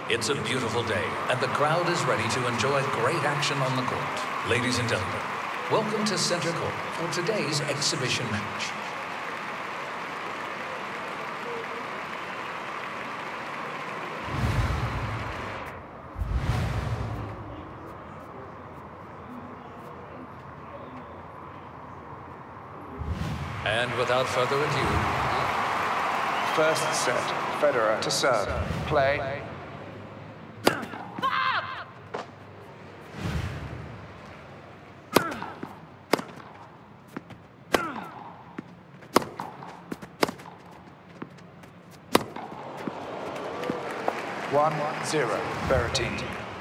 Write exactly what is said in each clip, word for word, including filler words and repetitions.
It's a beautiful day, and the crowd is ready to enjoy great action on the court. Ladies and gentlemen, welcome to Center Court for today's exhibition match. And without further ado, first set, Federer to serve. Play. One zero, Berrettini.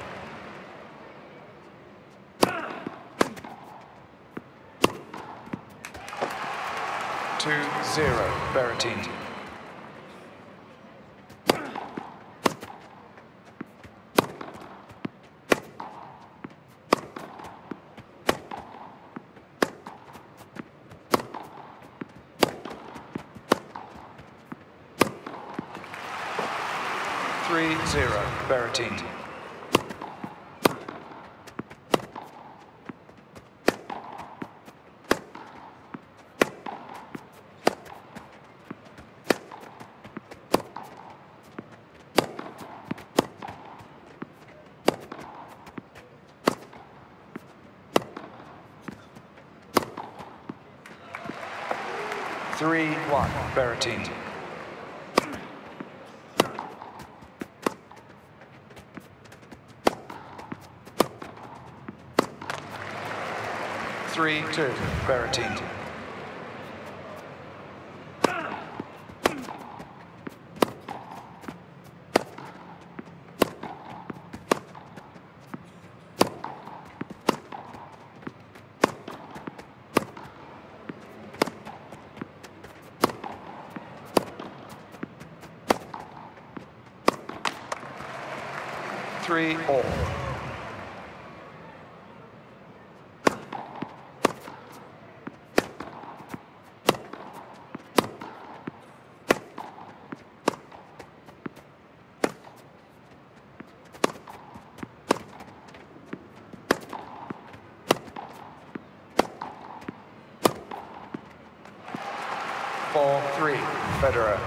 Two zero, Berrettini. Three zero, Berrettini. Three one, Berrettini. Three two, Berrettini. Three all. Four three, Federer.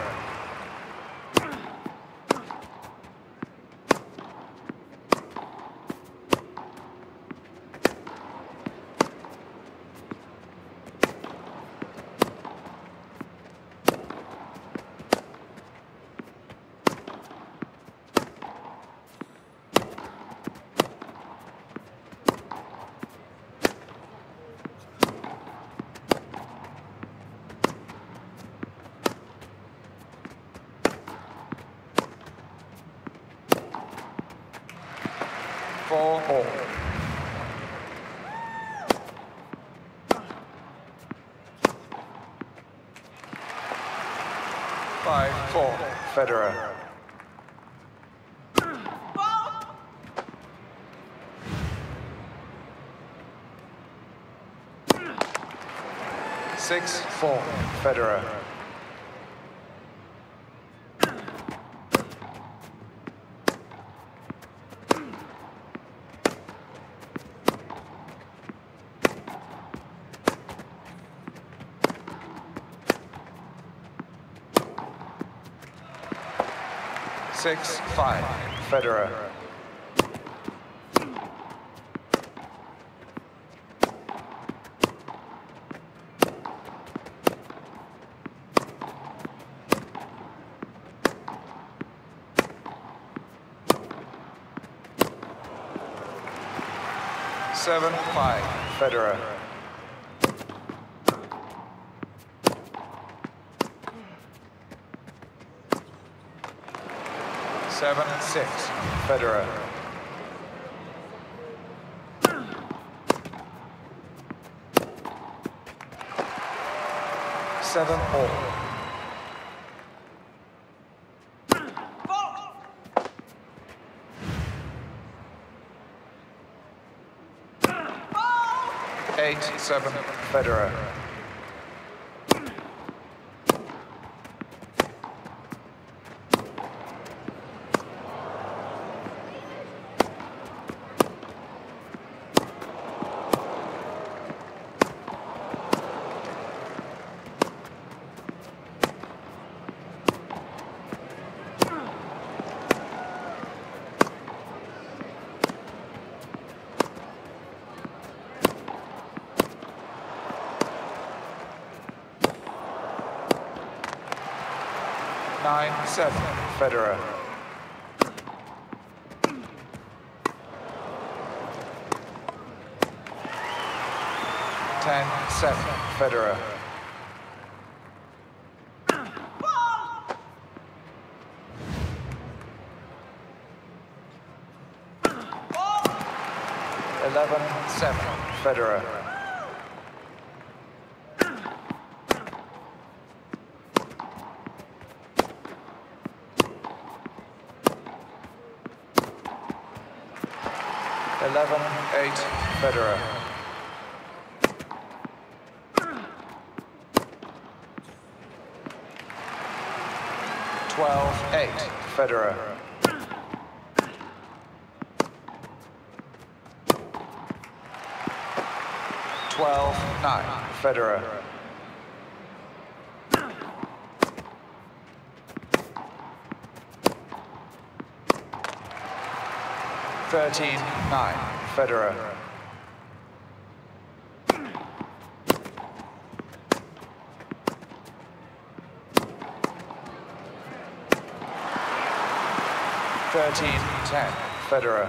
Four all. Five four, Federer. Six four, Federer. Six five, Federer. Seven five, Federer. Seven six, Federer. Seven all. Eight seven, Federer. seven, Federer. ten, seven, Federer. eleven, seven, Federer. eleven, eight, Federer. twelve, eight, Federer. twelve, nine, Federer. thirteen, nine, Federer. thirteen, ten, Federer.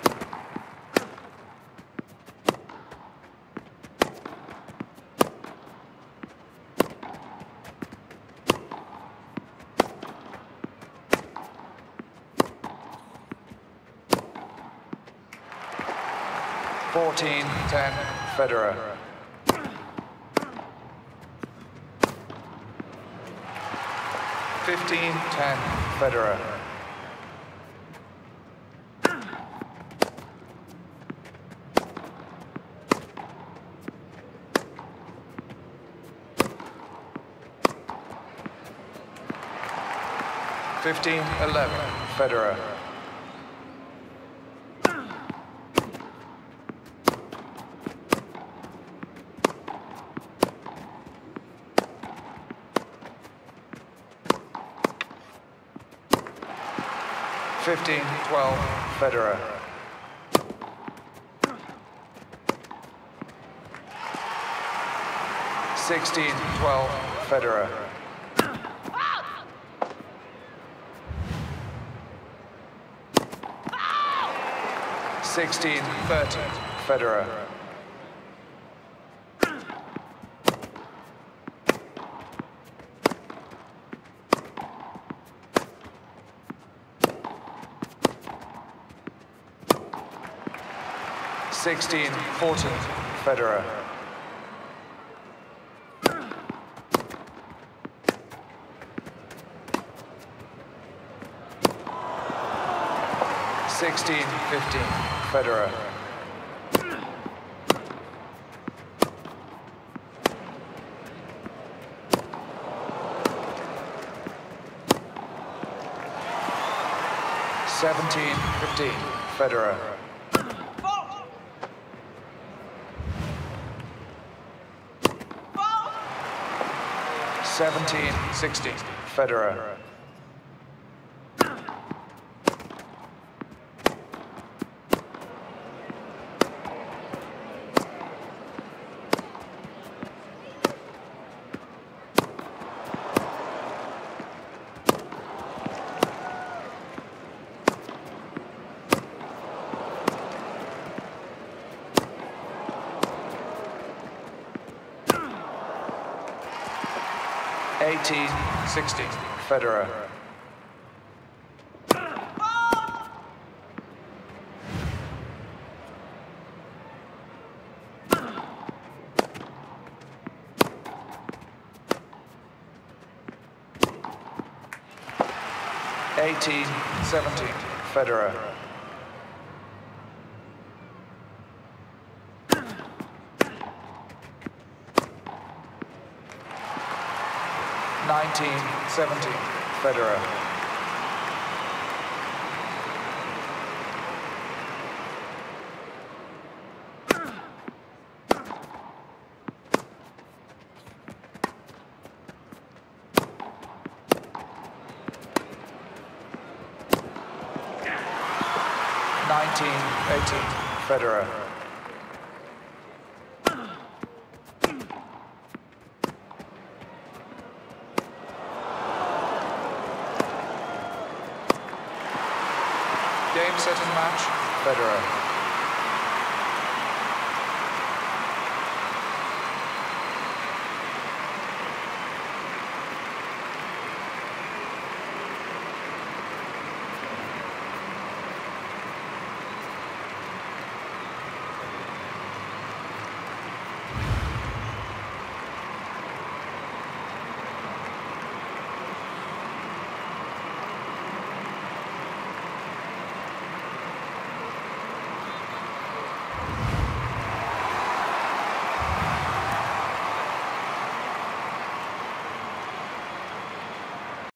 fourteen, ten, Federer. fifteen, ten, Federer. fifteen, eleven, Federer. fifteen, twelve, Federer. sixteen, twelve, Federer. sixteen, thirteen, Federer. sixteen, fourteen, Federer. sixteen, fifteen, Federer. seventeen, fifteen, Federer. seventeen, sixteen, Federer. eighteen, sixteen, Federer. eighteen, seventeen, Federer. nineteen, seventeen, Federer. nineteen, eighteen, Federer. Game, set, and match. Federer.